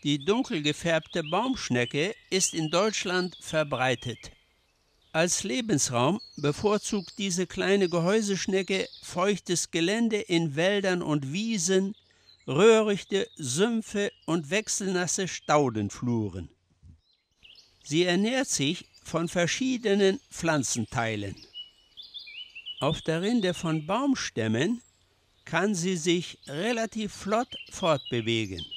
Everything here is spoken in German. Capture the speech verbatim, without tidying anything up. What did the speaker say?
Die dunkel gefärbte Baumschnecke ist in Deutschland verbreitet. Als Lebensraum bevorzugt diese kleine Gehäuseschnecke feuchtes Gelände in Wäldern und Wiesen, Röhrichte, Sümpfe und wechselnasse Staudenfluren. Sie ernährt sich von verschiedenen Pflanzenteilen. Auf der Rinde von Baumstämmen kann sie sich relativ flott fortbewegen.